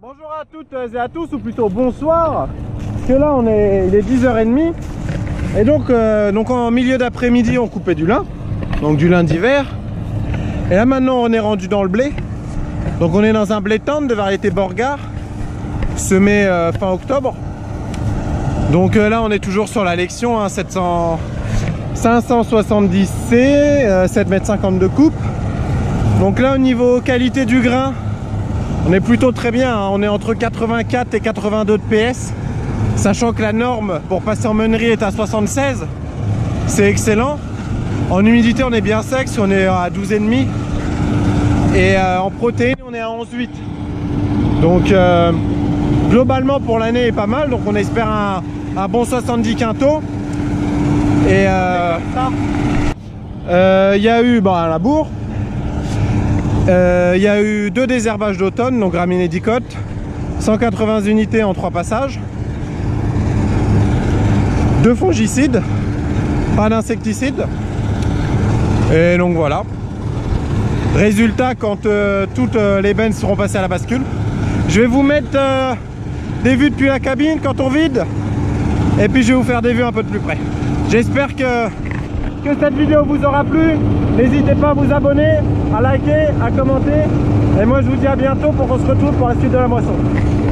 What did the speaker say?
Bonjour à toutes et à tous, ou plutôt bonsoir, parce que là il est 10h30 et donc en milieu d'après-midi on coupait du lin, donc du lin d'hiver, et là maintenant on est rendu dans le blé, donc on est dans un blé tendre de variété Borgard, semé fin octobre. Donc là on est toujours sur la lection 570C, 7,50 m de coupe. Donc là au niveau qualité du grain, on est plutôt très bien, hein. On est entre 84 et 82 de PS, sachant que la norme pour passer en meunerie est à 76. C'est excellent. En humidité on est bien sec, on est à 12,5, et en protéines on est à 11,8. Donc globalement pour l'année est pas mal, donc on espère un bon 70 quintaux. Et il y a eu un labour. Il y a eu 2 désherbages d'automne, donc graminées dicote, 180 unités en 3 passages, 2 fongicides, pas d'insecticides, et donc voilà. Résultat quand toutes les bennes seront passées à la bascule. Je vais vous mettre des vues depuis la cabine quand on vide, et puis je vais vous faire des vues un peu de plus près. J'espère que cette vidéo vous aura plu. N'hésitez pas à vous abonner, à liker, à commenter. Et moi je vous dis à bientôt pour qu'on se retrouve pour la suite de la moisson.